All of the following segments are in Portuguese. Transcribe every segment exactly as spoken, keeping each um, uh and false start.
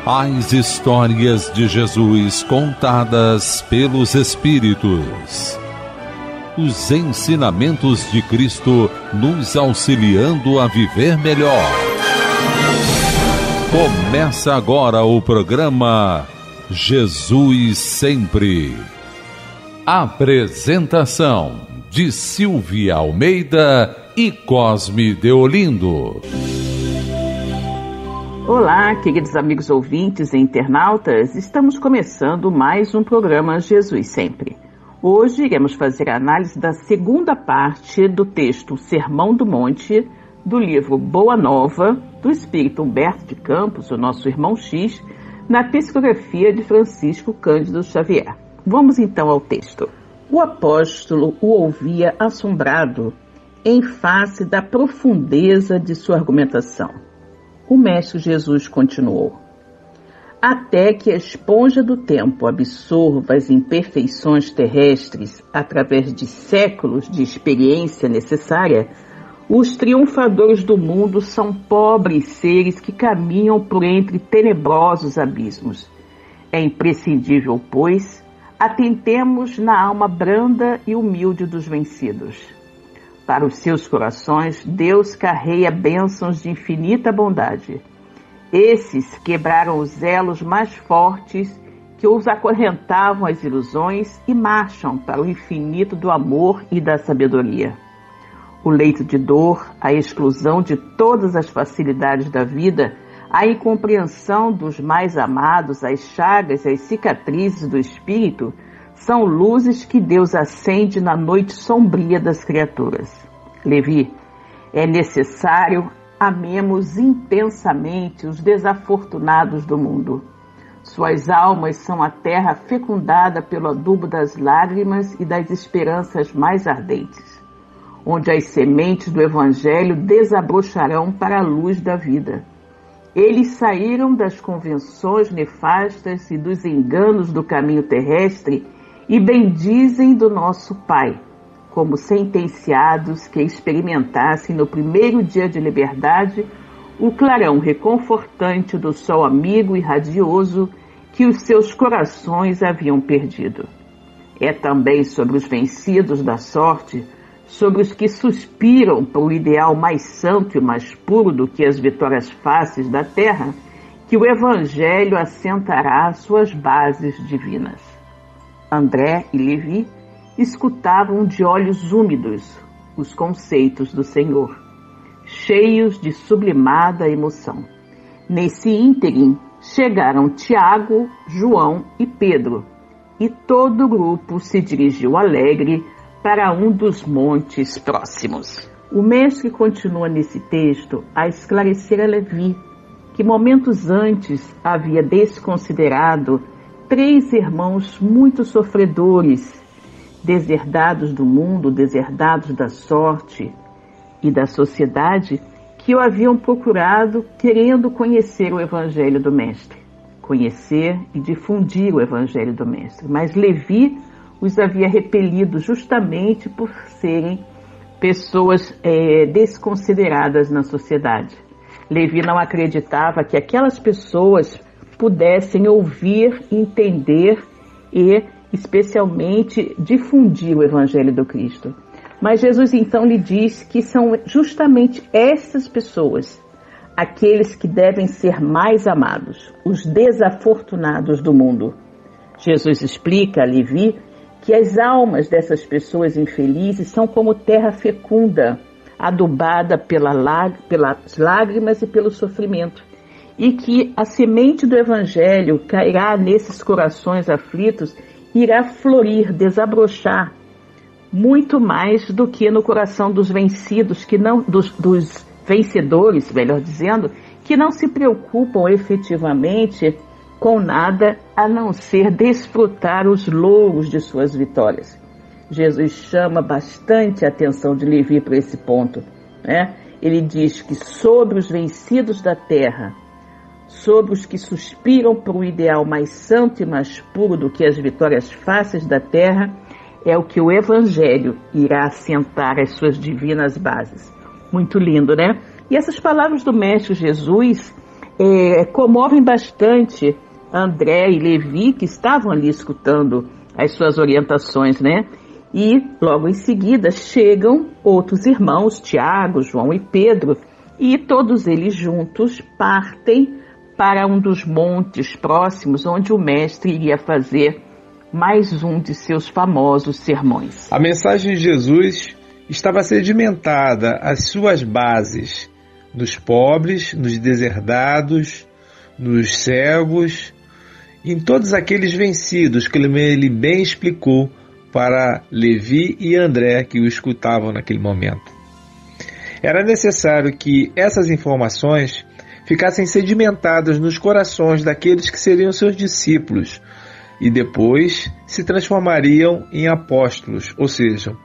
As histórias de Jesus contadas pelos Espíritos. Os ensinamentos de Cristo nos auxiliando a viver melhor. Começa agora o programa Jesus Sempre. Apresentação de Silvia Almeida e Cosme Deolindo. Olá, queridos amigos ouvintes e internautas, estamos começando mais um programa Jesus Sempre. Hoje iremos fazer a análise da segunda parte do texto Sermão do Monte, do livro Boa Nova, do Espírito Humberto de Campos, o nosso irmão X, na psicografia de Francisco Cândido Xavier. Vamos então ao texto. O apóstolo o ouvia assombrado em face da profundeza de sua argumentação. O Mestre Jesus continuou: até que a esponja do tempo absorva as imperfeições terrestres através de séculos de experiência necessária, os triunfadores do mundo são pobres seres que caminham por entre tenebrosos abismos. É imprescindível, pois, atentemos na alma branda e humilde dos vencidos. Para os seus corações, Deus carrega bênçãos de infinita bondade. Esses quebraram os elos mais fortes que os acorrentavam às ilusões e marcham para o infinito do amor e da sabedoria. O leito de dor, a exclusão de todas as facilidades da vida, a incompreensão dos mais amados, as chagas, as cicatrizes do espírito, são luzes que Deus acende na noite sombria das criaturas. Levi, é necessário amemos intensamente os desafortunados do mundo. Suas almas são a terra fecundada pelo adubo das lágrimas e das esperanças mais ardentes, onde as sementes do Evangelho desabrocharão para a luz da vida. Eles saíram das convenções nefastas e dos enganos do caminho terrestre e bendizem do nosso Pai, como sentenciados que experimentassem no primeiro dia de liberdade o clarão reconfortante do sol amigo e radioso que os seus corações haviam perdido. É também sobre os vencidos da sorte, sobre os que suspiram por um ideal mais santo e mais puro do que as vitórias fáceis da terra, que o Evangelho assentará suas bases divinas. André e Levi escutavam de olhos úmidos os conceitos do Senhor, cheios de sublimada emoção. Nesse ínterim chegaram Tiago, João e Pedro, e todo o grupo se dirigiu alegre para um dos montes próximos. O mestre continua nesse texto a esclarecer a Levi, que momentos antes havia desconsiderado três irmãos muito sofredores, deserdados do mundo, deserdados da sorte e da sociedade, que o haviam procurado querendo conhecer o Evangelho do Mestre, conhecer e difundir o Evangelho do Mestre. Mas Levi os havia repelido justamente por serem pessoas é, desconsideradas na sociedade. Levi não acreditava que aquelas pessoas pudessem ouvir, entender e, especialmente, difundir o Evangelho do Cristo. Mas Jesus então lhe diz que são justamente essas pessoas, aqueles que devem ser mais amados, os desafortunados do mundo. Jesus explica a Levi que as almas dessas pessoas infelizes são como terra fecunda, adubada pela lá, pelas lágrimas e pelo sofrimento, e que a semente do Evangelho cairá nesses corações aflitos, irá florir, desabrochar, muito mais do que no coração dos vencidos, que não, dos, dos vencedores, melhor dizendo, que não se preocupam efetivamente com nada a não ser desfrutar os louros de suas vitórias. Jesus chama bastante a atenção de Levi para esse ponto, né? Ele diz que sobre os vencidos da terra, sobre os que suspiram por um ideal mais santo e mais puro do que as vitórias fáceis da terra, é o que o Evangelho irá assentar as suas divinas bases. Muito lindo, né? E essas palavras do Mestre Jesus é, comovem bastante André e Levi, que estavam ali escutando as suas orientações, né? E logo em seguida chegam outros irmãos, Tiago, João e Pedro, e todos eles juntos partem para um dos montes próximos, onde o mestre iria fazer mais um de seus famosos sermões. A mensagem de Jesus estava sedimentada às suas bases, nos pobres, nos deserdados, nos cegos, em todos aqueles vencidos que ele bem explicou para Levi e André, que o escutavam naquele momento. Era necessário que essas informações ficassem sedimentadas nos corações daqueles que seriam seus discípulos e depois se transformariam em apóstolos, ou seja,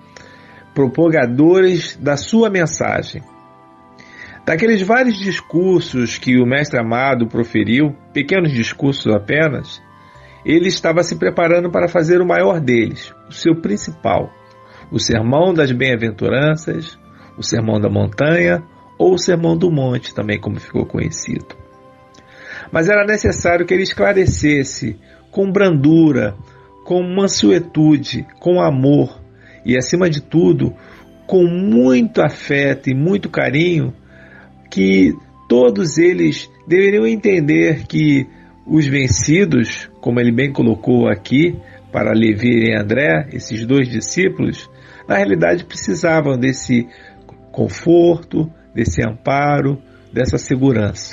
propagadores da sua mensagem. Daqueles vários discursos que o Mestre amado proferiu, pequenos discursos apenas, ele estava se preparando para fazer o maior deles, o seu principal, o Sermão das Bem-aventuranças, o Sermão da Montanha ou o Sermão do Monte, também como ficou conhecido. Mas era necessário que ele esclarecesse com brandura, com mansuetude, com amor e, acima de tudo, com muito afeto e muito carinho, que todos eles deveriam entender que os vencidos, como ele bem colocou aqui, para Levi e André, esses dois discípulos, na realidade precisavam desse conforto, desse amparo, dessa segurança.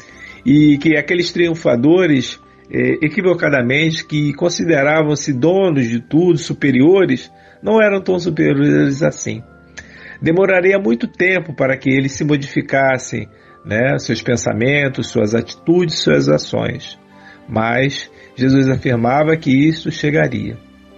E que aqueles triunfadores, eh, equivocadamente, que consideravam-se donos de tudo, superiores, não eram tão superiores assim. Demoraria muito tempo para que eles se modificassem, né, seus pensamentos, suas atitudes, suas ações. Mas Jesus afirmava que isso chegaria.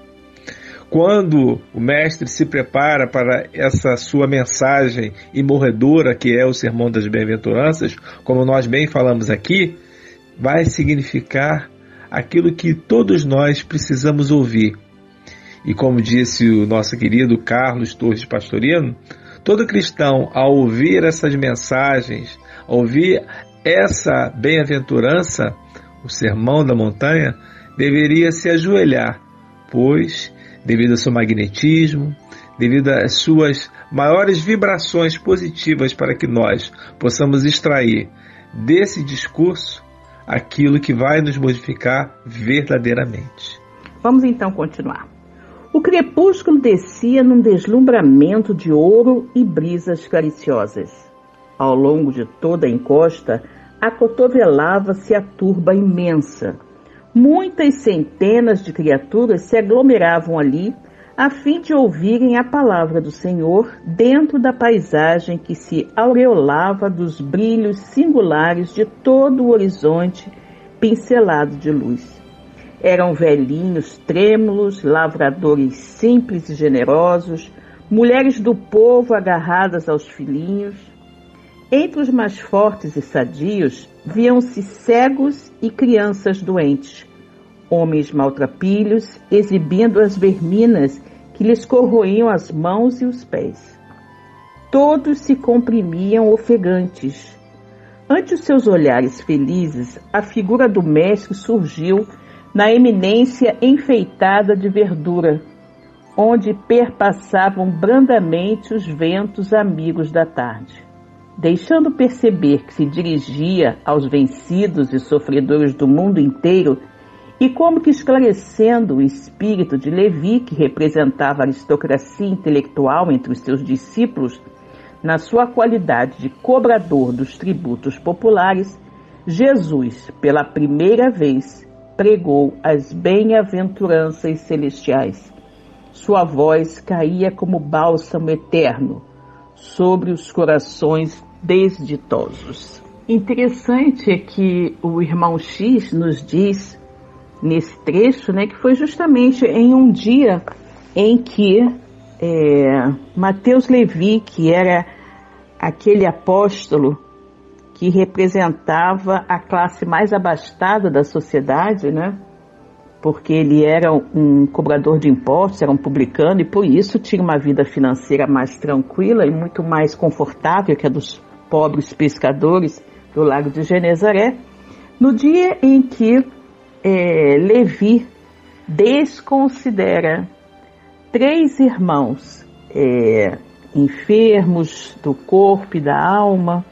Quando o Mestre se prepara para essa sua mensagem imorredora, que é o Sermão das Bem-aventuranças, como nós bem falamos aqui, vai significar aquilo que todos nós precisamos ouvir. E como disse o nosso querido Carlos Torres Pastorino, todo cristão, ao ouvir essas mensagens, ao ouvir essa bem-aventurança, o Sermão da Montanha, deveria se ajoelhar, pois, devido ao seu magnetismo, devido às suas maiores vibrações positivas para que nós possamos extrair desse discurso aquilo que vai nos modificar verdadeiramente. Vamos então continuar. O crepúsculo descia num deslumbramento de ouro e brisas cariciosas. Ao longo de toda a encosta, acotovelava-se a turba imensa. Muitas centenas de criaturas se aglomeravam ali, a fim de ouvirem a palavra do Senhor dentro da paisagem que se aureolava dos brilhos singulares de todo o horizonte pincelado de luz. Eram velhinhos trêmulos, lavradores simples e generosos, mulheres do povo agarradas aos filhinhos. Entre os mais fortes e sadios, viam-se cegos e crianças doentes, homens maltrapilhos exibindo as verminas que lhes corroíam as mãos e os pés. Todos se comprimiam ofegantes. Ante os seus olhares felizes, a figura do mestre surgiu na eminência enfeitada de verdura, onde perpassavam brandamente os ventos amigos da tarde. Deixando perceber que se dirigia aos vencidos e sofredores do mundo inteiro, e como que esclarecendo o espírito de Levi, que representava a aristocracia intelectual entre os seus discípulos, na sua qualidade de cobrador dos tributos populares, Jesus, pela primeira vez, pregou as bem-aventuranças celestiais. Sua voz caía como bálsamo eterno sobre os corações desditosos. Interessante é que o irmão X nos diz, nesse trecho, né, que foi justamente em um dia em que é, Mateus Levi, que era aquele apóstolo que representava a classe mais abastada da sociedade, né? Porque ele era um cobrador de impostos, era um publicano e por isso tinha uma vida financeira mais tranquila e muito mais confortável que a dos pobres pescadores do lago de Genezaré, no dia em que é, Levi desconsidera três irmãos é, enfermos do corpo e da alma,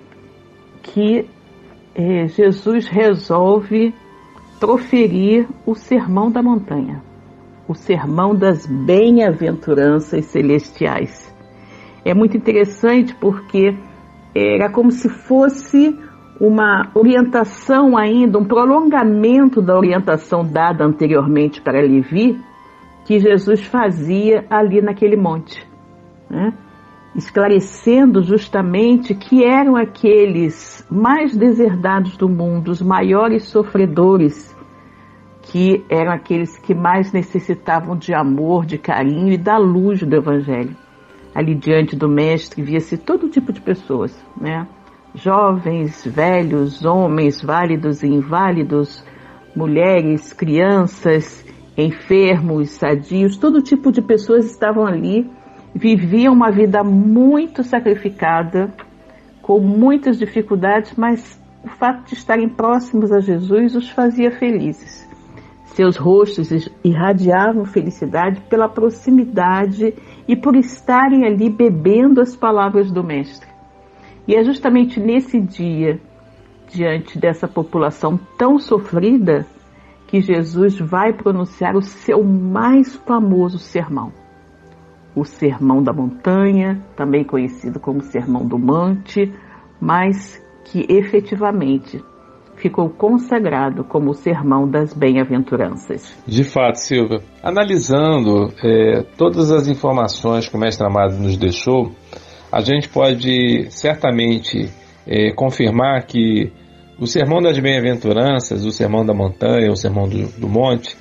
que é, Jesus resolve proferir o sermão da montanha, o sermão das bem-aventuranças celestiais. É muito interessante porque era como se fosse uma orientação ainda, um prolongamento da orientação dada anteriormente para Levi, que Jesus fazia ali naquele monte, né? Esclarecendo justamente que eram aqueles mais deserdados do mundo, os maiores sofredores, que eram aqueles que mais necessitavam de amor, de carinho e da luz do Evangelho. Ali diante do Mestre via-se todo tipo de pessoas, né? Jovens, velhos, homens, válidos e inválidos, mulheres, crianças, enfermos, sadios, todo tipo de pessoas estavam ali, viviam uma vida muito sacrificada, com muitas dificuldades, mas o fato de estarem próximos a Jesus os fazia felizes. Seus rostos irradiavam felicidade pela proximidade e por estarem ali bebendo as palavras do Mestre. E é justamente nesse dia, diante dessa população tão sofrida, que Jesus vai pronunciar o seu mais famoso sermão. O Sermão da Montanha, também conhecido como Sermão do Monte, mas que efetivamente ficou consagrado como o Sermão das Bem-aventuranças. De fato, Silvia, analisando é, todas as informações que o Mestre Amado nos deixou, a gente pode certamente é, confirmar que o Sermão das Bem-aventuranças, o Sermão da Montanha, o Sermão do, do Monte,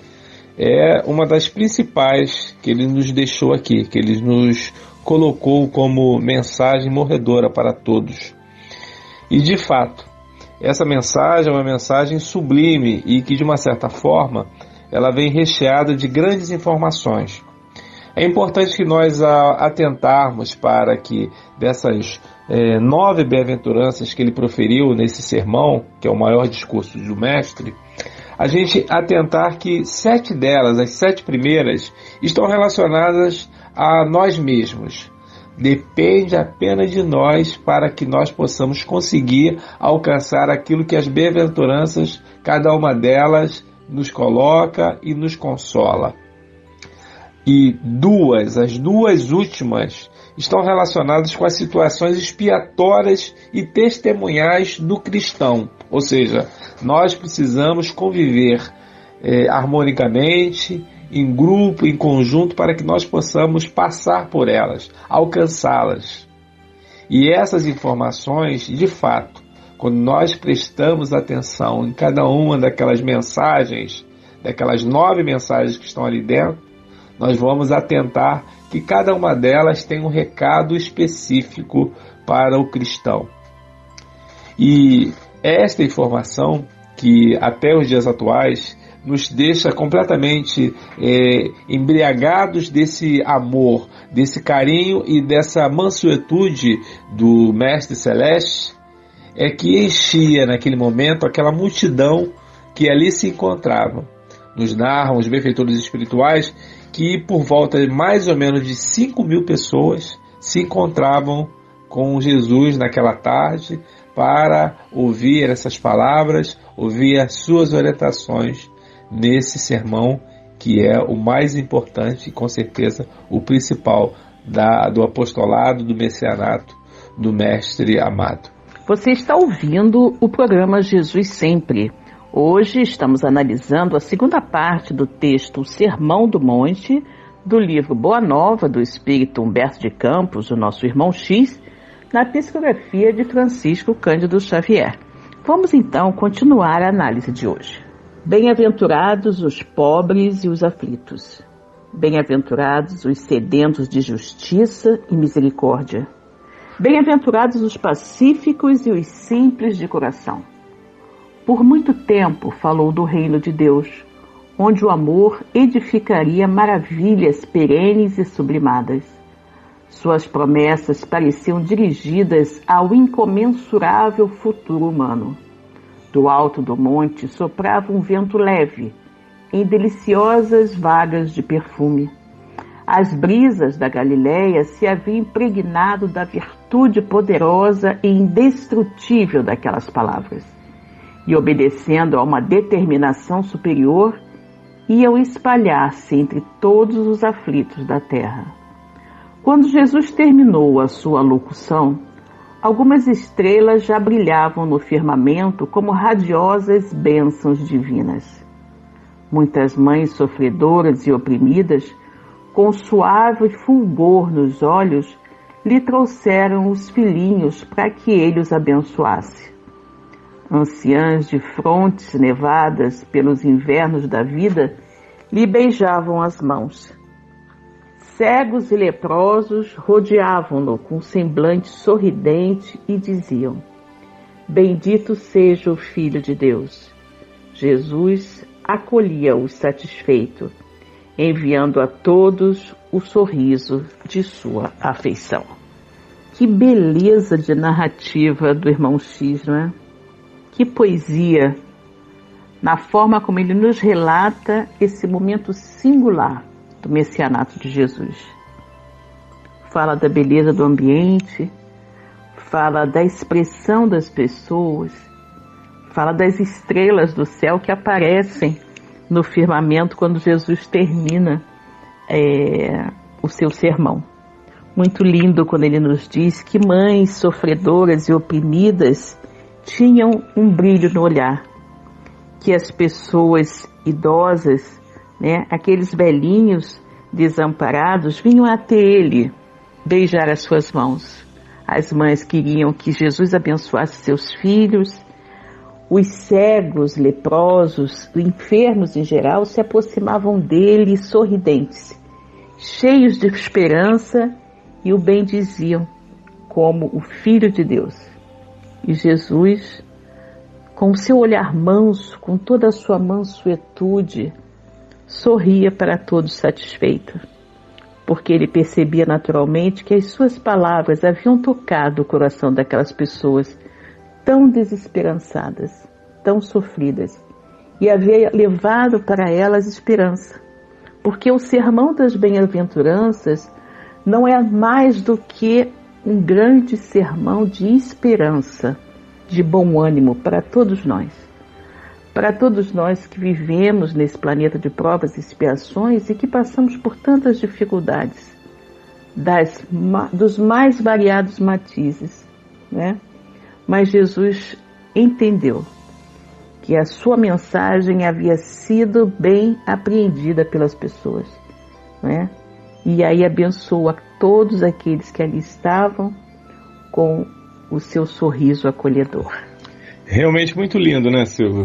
é uma das principais que ele nos deixou aqui, que ele nos colocou como mensagem morredora para todos. E de fato, essa mensagem é uma mensagem sublime e que, de uma certa forma, ela vem recheada de grandes informações. É importante que nós atentarmos para que dessas é, nove bem-aventuranças que ele proferiu nesse sermão, que é o maior discurso do Mestre, a gente atentar que sete delas, as sete primeiras, estão relacionadas a nós mesmos. Depende apenas de nós para que nós possamos conseguir alcançar aquilo que as bem-aventuranças, cada uma delas, nos coloca e nos consola. E duas, as duas últimas, estão relacionadas com as situações expiatórias e testemunhais do cristão. Ou seja, nós precisamos conviver é, harmonicamente, em grupo, em conjunto, para que nós possamos passar por elas, alcançá-las. E essas informações, de fato, quando nós prestamos atenção em cada uma daquelas mensagens, daquelas nove mensagens que estão ali dentro, nós vamos atentar que cada uma delas tem um recado específico para o cristão. E esta informação, que até os dias atuais nos deixa completamente é, embriagados desse amor, desse carinho e dessa mansuetude do Mestre Celeste, é que enchia naquele momento aquela multidão que ali se encontrava. Nos narram os benfeitores espirituais que por volta de mais ou menos de cinco mil pessoas se encontravam com Jesus naquela tarde para ouvir essas palavras, ouvir as suas orientações nesse sermão, que é o mais importante e com certeza o principal da, do apostolado, do messianato, do Mestre Amado. Você está ouvindo o programa Jesus Sempre. Hoje estamos analisando a segunda parte do texto O Sermão do Monte, do livro Boa Nova, do Espírito Humberto de Campos, o nosso irmão X, na psicografia de Francisco Cândido Xavier. Vamos então continuar a análise de hoje. Bem-aventurados os pobres e os aflitos. Bem-aventurados os sedentos de justiça e misericórdia. Bem-aventurados os pacíficos e os simples de coração. Por muito tempo falou do reino de Deus, onde o amor edificaria maravilhas perenes e sublimadas. Suas promessas pareciam dirigidas ao incomensurável futuro humano. Do alto do monte soprava um vento leve, em deliciosas vagas de perfume. As brisas da Galileia se haviam impregnado da virtude poderosa e indestrutível daquelas palavras, e, obedecendo a uma determinação superior, iam espalhar-se entre todos os aflitos da terra. Quando Jesus terminou a sua locução, algumas estrelas já brilhavam no firmamento como radiosas bênçãos divinas. Muitas mães sofredoras e oprimidas, com suave fulgor nos olhos, lhe trouxeram os filhinhos para que ele os abençoasse. Anciãs de frontes nevadas pelos invernos da vida lhe beijavam as mãos. Cegos e leprosos rodeavam-no com semblante sorridente e diziam: Bendito seja o Filho de Deus. Jesus acolhia-os satisfeito, enviando a todos o sorriso de sua afeição. Que beleza de narrativa do irmão X, não é? Que poesia na forma como ele nos relata esse momento singular do messianato de Jesus. Fala da beleza do ambiente, fala da expressão das pessoas, fala das estrelas do céu que aparecem no firmamento quando Jesus termina é, o seu sermão. Muito lindo quando ele nos diz que mães sofredoras e oprimidas tinham um brilho no olhar, que as pessoas idosas, né, aqueles velhinhos desamparados, vinham até ele beijar as suas mãos. As mães queriam que Jesus abençoasse seus filhos. Os cegos, leprosos, enfermos em geral, se aproximavam dele sorridentes, cheios de esperança, e o bendiziam como o Filho de Deus. E Jesus, com o seu olhar manso, com toda a sua mansuetude, sorria para todos satisfeito, porque ele percebia naturalmente que as suas palavras haviam tocado o coração daquelas pessoas tão desesperançadas, tão sofridas, e havia levado para elas esperança, porque o sermão das bem-aventuranças não é mais do que um grande sermão de esperança, de bom ânimo para todos nós. Para todos nós que vivemos nesse planeta de provas e expiações e que passamos por tantas dificuldades, das, dos mais variados matizes, né? Mas Jesus entendeu que a sua mensagem havia sido bem apreendida pelas pessoas, né? E aí abençoou a todos aqueles que ali estavam com o seu sorriso acolhedor. Realmente muito lindo, né, Silvia?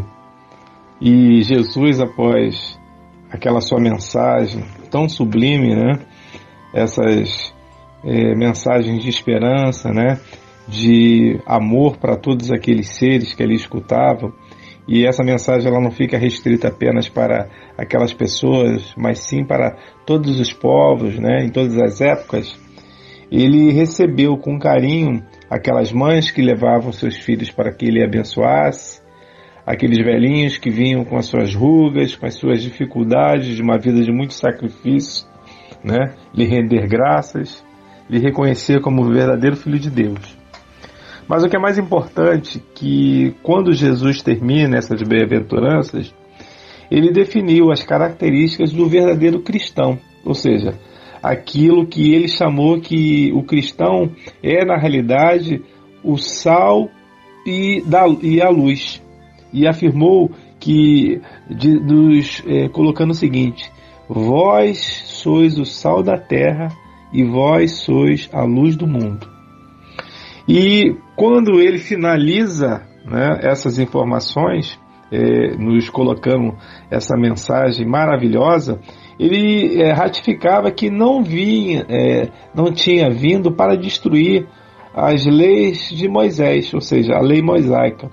E Jesus, após aquela sua mensagem tão sublime, né? Essas é, mensagens de esperança, né? De amor para todos aqueles seres que ali escutavam. E essa mensagem ela não fica restrita apenas para aquelas pessoas, mas sim para todos os povos, né? Em todas as épocas. Ele recebeu com carinho aquelas mães que levavam seus filhos para que ele abençoasse, aqueles velhinhos que vinham com as suas rugas, com as suas dificuldades de uma vida de muito sacrifício, né? Lhe render graças, lhe reconhecer como o verdadeiro Filho de Deus. Mas o que é mais importante, que quando Jesus termina essas bem-aventuranças, ele definiu as características do verdadeiro cristão, ou seja, aquilo que ele chamou que o cristão é, na realidade, o sal e, da, e a luz. E afirmou que, de, nos, é, colocando o seguinte: vós sois o sal da terra e vós sois a luz do mundo. E quando ele finaliza, né, essas informações, é, nos colocando essa mensagem maravilhosa, ele é, ratificava que não vinha, é, não tinha vindo para destruir as leis de Moisés, ou seja, a lei mosaica,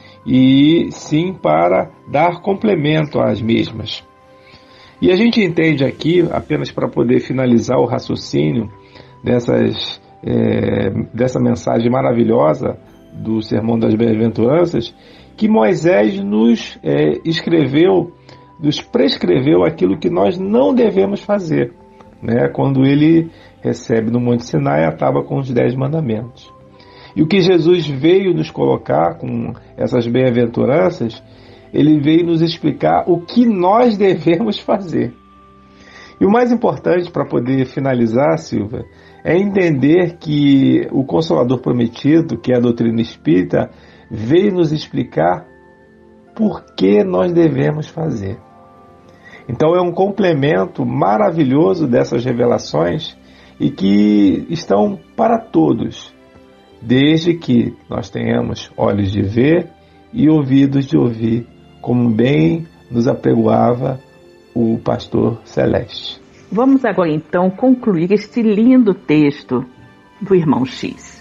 e sim para dar complemento às mesmas. E a gente entende aqui, apenas para poder finalizar o raciocínio dessas, é, dessa mensagem maravilhosa do Sermão das Bem-aventuranças, que Moisés nos é, escreveu, nos prescreveu aquilo que nós não devemos fazer, né? Quando ele recebe no Monte Sinai a tábua com os dez mandamentos. E o que Jesus veio nos colocar com essas bem-aventuranças, ele veio nos explicar o que nós devemos fazer. E o mais importante para poder finalizar, Silvia, é entender que o Consolador Prometido, que é a doutrina espírita, veio nos explicar por que nós devemos fazer. Então é um complemento maravilhoso dessas revelações e que estão para todos, desde que nós tenhamos olhos de ver e ouvidos de ouvir, como bem nos apregoava o pastor Celeste. Vamos agora então concluir este lindo texto do irmão X.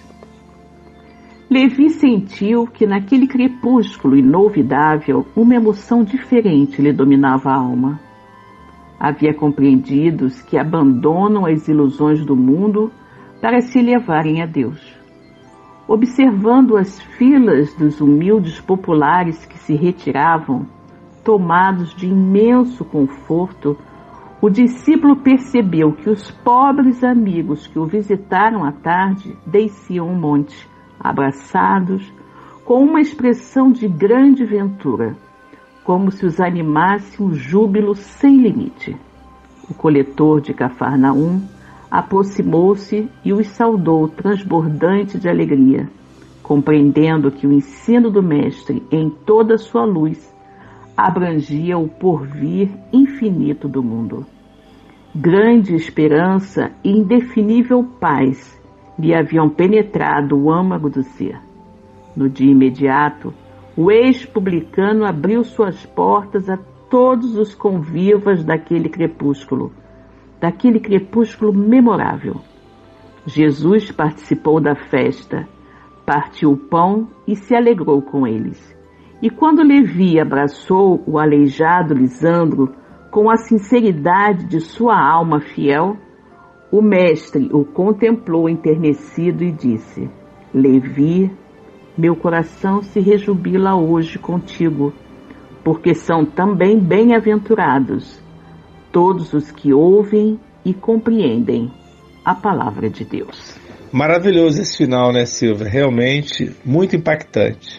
Levi sentiu que naquele crepúsculo inolvidável uma emoção diferente lhe dominava a alma. Havia compreendidos que abandonam as ilusões do mundo para se elevarem a Deus. Observando as filas dos humildes populares que se retiravam, tomados de imenso conforto, o discípulo percebeu que os pobres amigos que o visitaram à tarde desciam um monte, abraçados, com uma expressão de grande ventura, como se os animasse um júbilo sem limite. O coletor de Cafarnaum aproximou-se e os saudou transbordante de alegria, compreendendo que o ensino do Mestre, em toda a sua luz, abrangia o porvir infinito do mundo. Grande esperança e indefinível paz lhe haviam penetrado o âmago do ser. No dia imediato, o ex-publicano abriu suas portas a todos os convivas daquele crepúsculo, daquele crepúsculo memorável. Jesus participou da festa, partiu o pão e se alegrou com eles. E quando Levi abraçou o aleijado Lisandro com a sinceridade de sua alma fiel, o mestre o contemplou enternecido e disse: Levi, meu coração se rejubila hoje contigo, porque são também bem-aventurados todos os que ouvem e compreendem a palavra de Deus. Maravilhoso esse final, né, Silvia? Realmente muito impactante.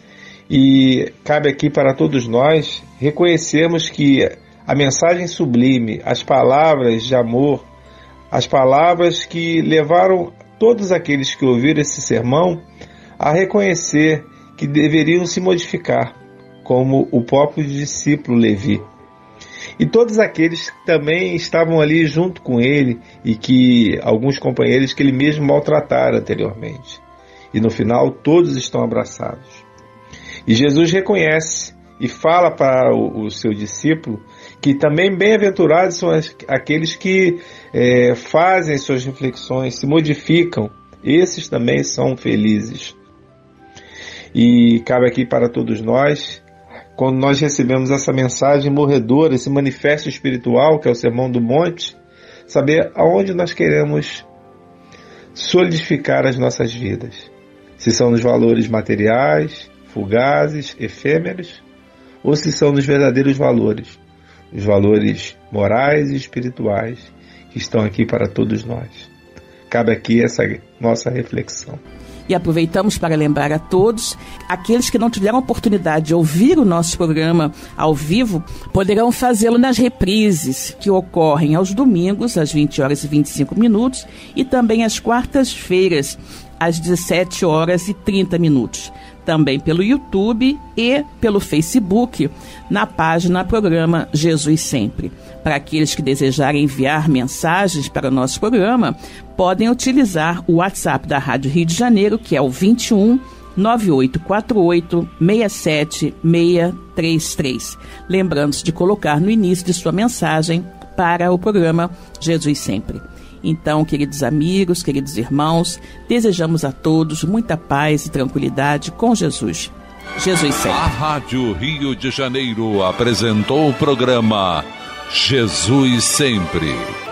E cabe aqui para todos nós reconhecermos que a mensagem sublime, as palavras de amor, as palavras que levaram todos aqueles que ouviram esse sermão a reconhecer que deveriam se modificar, como o próprio discípulo Levi. E todos aqueles que também estavam ali junto com ele e que alguns companheiros que ele mesmo maltratara anteriormente. E no final todos estão abraçados. E Jesus reconhece e fala para o, o seu discípulo que também bem-aventurados são as, aqueles que é, fazem suas reflexões, se modificam. Esses também são felizes. E cabe aqui para todos nós, quando nós recebemos essa mensagem morredora, esse manifesto espiritual, que é o Sermão do Monte, saber aonde nós queremos solidificar as nossas vidas. Se são nos valores materiais, fugazes, efêmeros, ou se são nos verdadeiros valores, os valores morais e espirituais que estão aqui para todos nós. Cabe aqui essa nossa reflexão. E aproveitamos para lembrar a todos, aqueles que não tiveram oportunidade de ouvir o nosso programa ao vivo, poderão fazê-lo nas reprises, que ocorrem aos domingos, às vinte horas e vinte e cinco minutos, e também às quartas-feiras, às dezessete horas e trinta minutos. Também pelo YouTube e pelo Facebook, na página Programa Jesus Sempre. Para aqueles que desejarem enviar mensagens para o nosso programa, podem utilizar o WhatsApp da Rádio Rio de Janeiro, que é o vinte e um, nove oito quatro oito, seis sete seis três três. Lembrando-se de colocar no início de sua mensagem para o programa Jesus Sempre. Então, queridos amigos, queridos irmãos, desejamos a todos muita paz e tranquilidade com Jesus. Jesus Sempre. A Rádio Rio de Janeiro apresentou o programa Jesus Sempre.